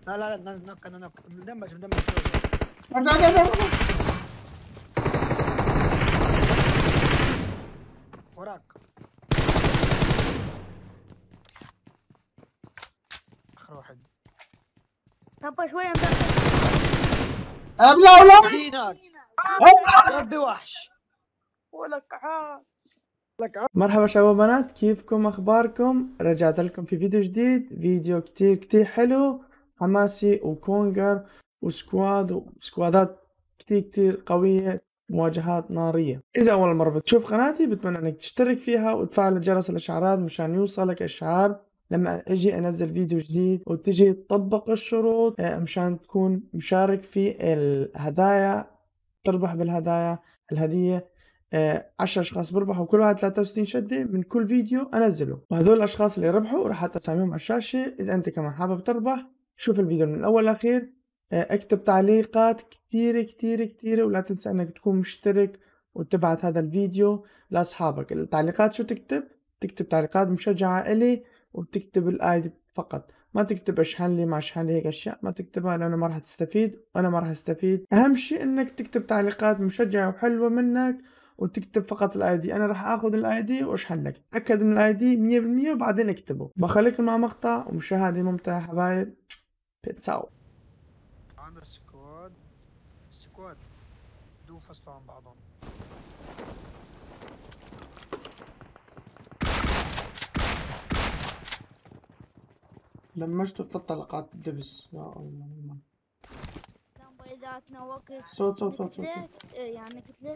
لا لا لا، نوك انا نوك، مدمج مدمج. ارجع ارجع ارجع. وراك اخر واحد. طب شوية مدرب. ابلع ولا زينك ربي وحش. ولك عاد. لك مرحبا شباب وبنات، كيفكم؟ اخباركم؟ رجعت لكم في فيديو جديد، فيديو كتير حلو، حماسي وكونجر وسكوادات كتير قوية، مواجهات نارية. اذا اول مرة بتشوف قناتي بتمنى انك تشترك فيها وتفعل جرس الاشعارات مشان يوصلك اشعار لما اجي انزل فيديو جديد، وتجي تطبق الشروط مشان تكون مشارك في الهدايا، تربح بالهدايا. الهدية 10 اشخاص بربحوا كل واحد 63 شدة من كل فيديو انزله، وهذول الاشخاص اللي ربحوا راح احط اساميهم على الشاشة. اذا انت كمان حابب تربح شوف الفيديو من الاول لاخير، اكتب تعليقات كتيرة، ولا تنسى انك تكون مشترك وتبعت هذا الفيديو لاصحابك. التعليقات شو تكتب؟ تكتب تعليقات مشجعة الي، وتكتب الايدي فقط، ما تكتب اشحن لي ما اشحن لي، هيك اشياء ما تكتبها لانه ما راح تستفيد وانا ما راح استفيد. اهم شيء انك تكتب تعليقات مشجعة وحلوة منك، وتكتب فقط الاي دي. انا راح اخذ الاي دي واشحن لك، تاكد من الاي دي 100% وبعدين اكتبه. بخليكم مع مقطع ومشاهدة ممتعة حبايب. بيتس اوت. عندنا سكواد دو فصلوا عن بعضهم. دمجته 3 طلقات دبس، يا الله. كان بيضاتنا وقت. صوت. يعني كتلة.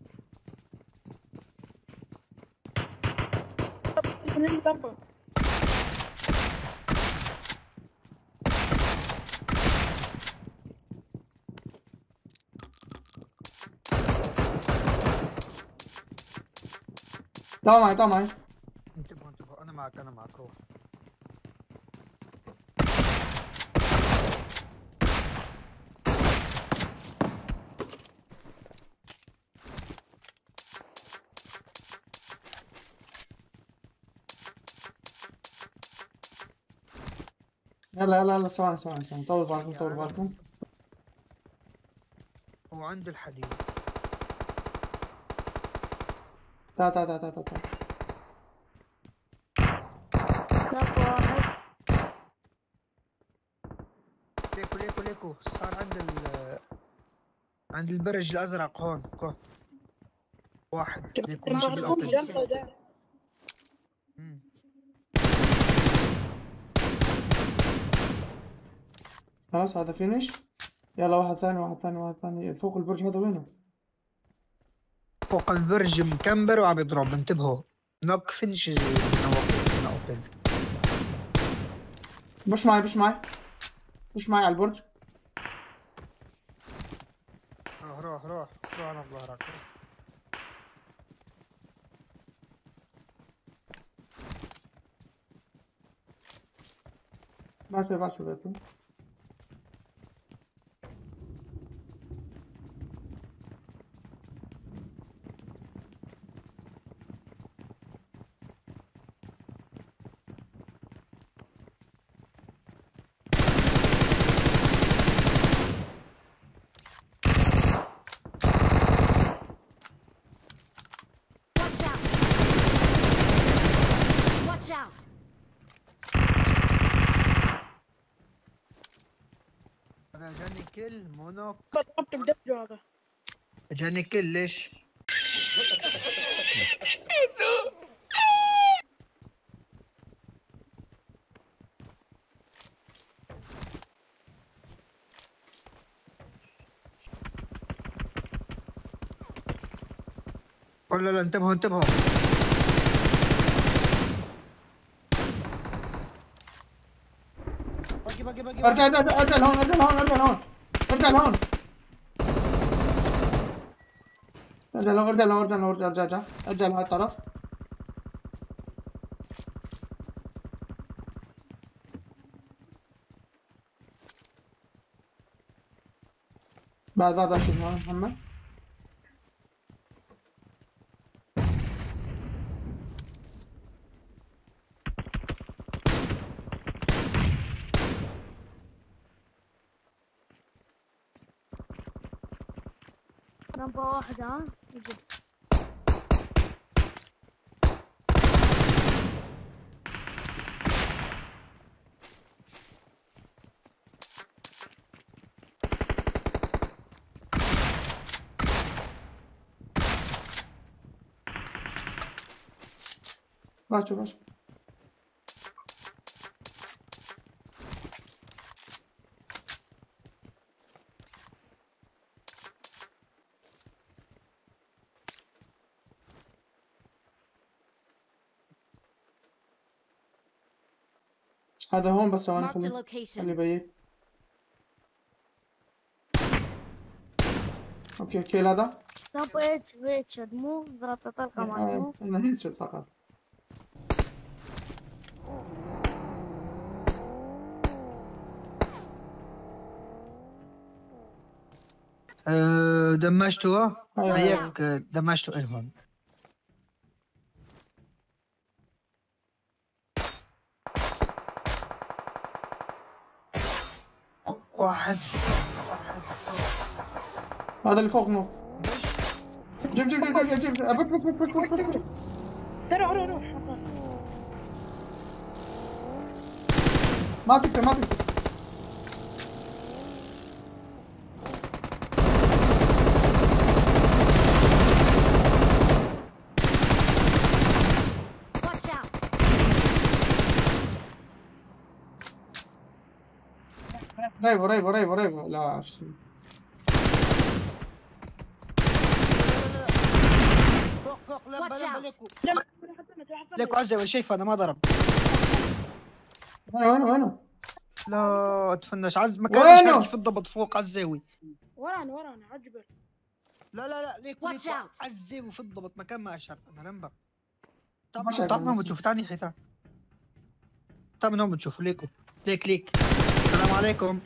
تعال معي. انتبهوا انا معك روح. يلا ثواني، طول بالكم. هو عنده الحديد. تعال. طب واحد. ليكو صار عند البرج الازرق هون واحد ليكو مشي بالاوبن. خلاص هذا فينيش. يلا واحد ثاني فوق البرج. هذا وينه؟ فوق البرج مكمبر وعم يضرب، انتبهوا. نوك فينش اوبن. مش معي على البرج. روح انا بظهرك. باشا بيته. Watch out! انا جاني كل مونوك. ضربت بدبجه هذا. جاني كل ليش؟ لا انتبهوا باقي ارجع لهون. ارجع لهون. ارجع لهون الطرف. بعد شوف محمد. لمبة واحدة ها يجي. باشا باشا. هذا هون بس ثواني Marked a خلي location. بيي. اوكي كيل هذا. لمبة اتش ريتشارد مو ضربت طلقة مات مو. انا هيك شفت فقط. دمجته أيوة. هيك دمجته ايه هون. واحد هذا اللي فوق نور. جيب جيب جيب جيب جيب بس روح ما تقدر ما تقدر. Watch out. ريبو لا شو اسمه. فوق Watch لمبة out. ليكو عزة شايف انا ما ضرب. وينه لا تفنش عز ما وينه؟ كانش هرج في الضبط فوق عزاوي. ورانا عجبر. لا ليكو Watch out. عزاوي في الضبط مكان ما اشرت انا لمبة. ما شايف طب من هون بس. بتشوف تاني حيتان. طب من هون بتشوف ليكو ليك السلام عليكم.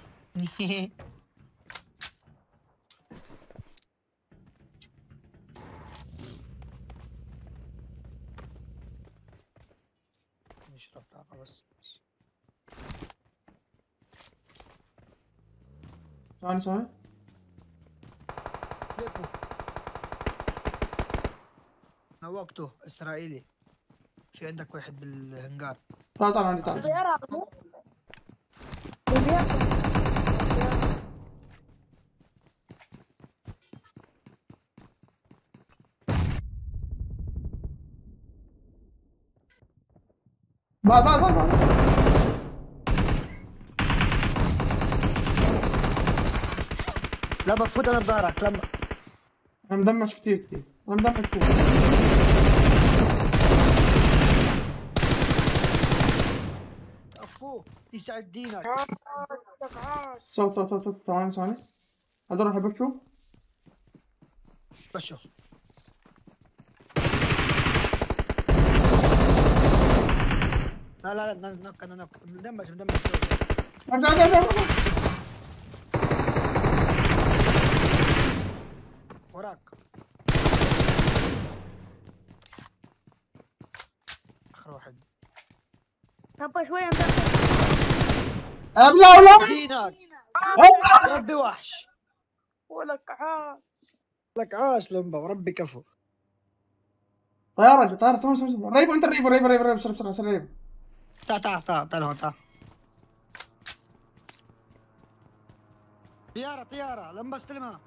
نشرب طاقة بس. ثواني ليكو نوقته اسرائيلي. في عندك واحد بالهنجار. تعال عندي تعال. طيارة بعد. لا بفوت انا بظهرك لما انا مدمج كثير. افو يسعد دينك. صوت ثواني. هذول راح يبكوا. بشوف لا نوك مدمج وراك. اخر واحد لمبة شوية ابلا دينك ربي وحش. ولك عاد. لك عاش لمبة وربي كفو. طيارة ثواني. ريبو انت ريبو بسرعة ريبو. تعال هون تعال. طيارة لمبة استلمها.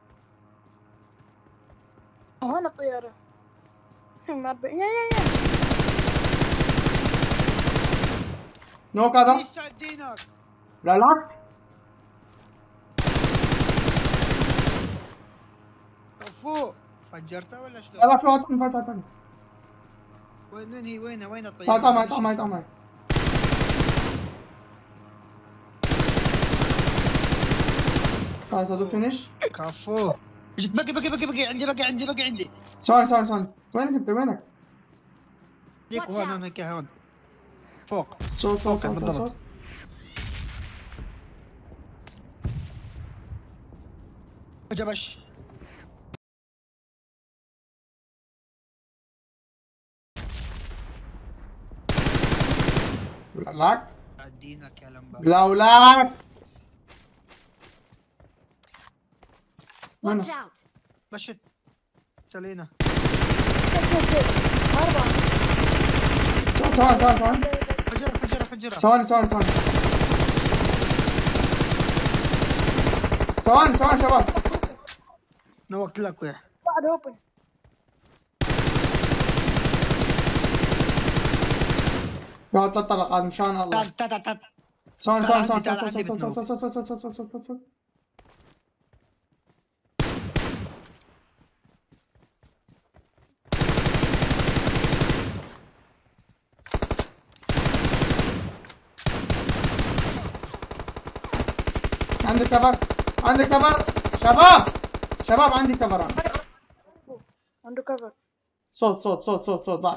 هون الطيارة. يا نوك هذا. يسعد دينك. لا كفو فجرتها ولا شلون؟ لا في واحد ثاني. وين الطيارة؟ تعال معي. خلاص هذا فينيش. كفو بقي عندي. ثواني. وينك؟ ديك هون هيك هون فوق. صوت بالضبط. جبش لاك دينك يا لمبة. لا Watch out. بشت علينا. أربعة. ثواني فجرة. ثواني شباب. نوقت لك وياه. واحد أوبن. قاعد تطلق عاد مشان الله. تعال. ثواني تعال عندي بتنوب. عندي كفر شباب عندي كفر. عنده كفر. صوت بعد.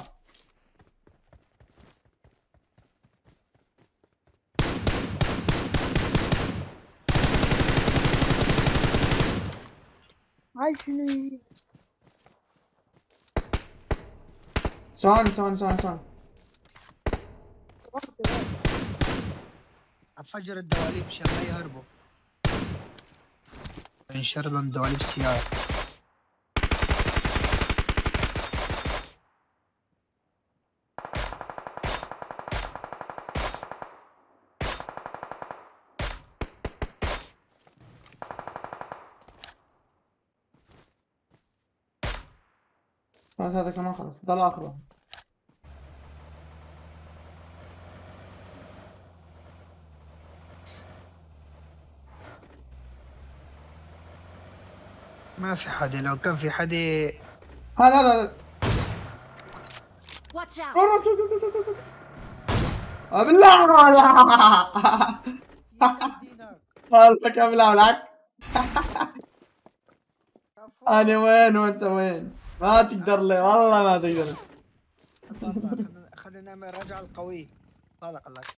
هاي شنو هي؟ ثواني. افجر الدواليب عشان ما يهربوا. ينشرب من دواليب السيارة. خلاص هذا كمان خلص. ده الآخر. ما في حدا، لو كان في حدا هذا Watch out! بالله يدينك. والله كامل لك. انا وين وانت وين؟ ما تقدر لي والله ما تقدر. طلع خلينا نعمل رجعة القوي. طالق الله.